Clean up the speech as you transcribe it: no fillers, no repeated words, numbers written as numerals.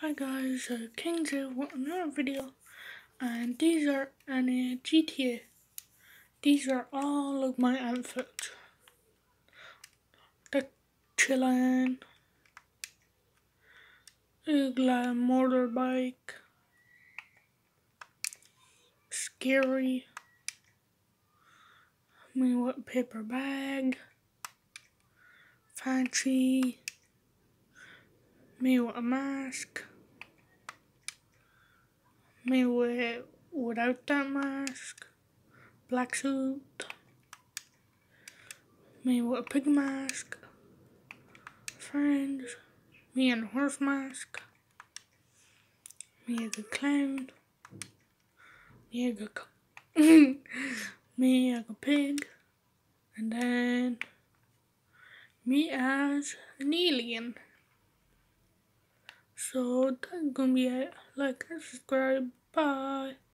Hi guys, King here with another video, and these are any GTA. These are all of my outfits. The chillin', Igla motorbike, scary, me with paper bag, fancy, me with a mask, me without that mask, black suit, me with a pig mask, friends, me in a horse mask, me as a clown, me as a me as a pig, and then me as an alien. So that's gonna be it. Like and subscribe. Bye.